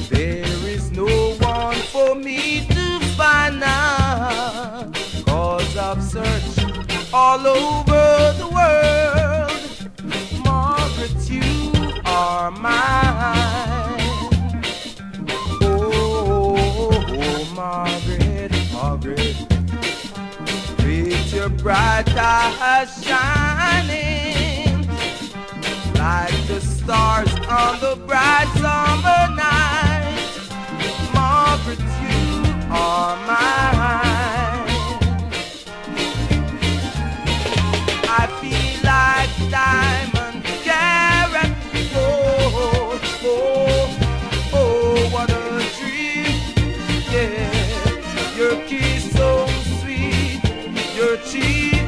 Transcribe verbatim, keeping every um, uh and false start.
There is no one for me to find now, cause I've searched all over the world. Margaret, you are mine. Oh, Margaret, Margaret, with your bright eyes shining like the stars on the bright summer night. Margaret, you are mine. I feel like Diamond Carrot. Oh, oh, oh, what a dream. Yeah, your kiss so sweet, your cheese